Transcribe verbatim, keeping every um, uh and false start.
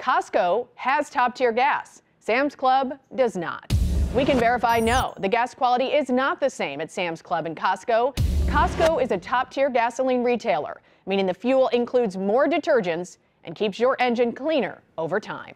Costco has top-tier gas. Sam's Club does not. We can verify no, the gas quality is not the same at Sam's Club and Costco. Costco is a top-tier gasoline retailer, meaning the fuel includes more detergents and keeps your engine cleaner over time.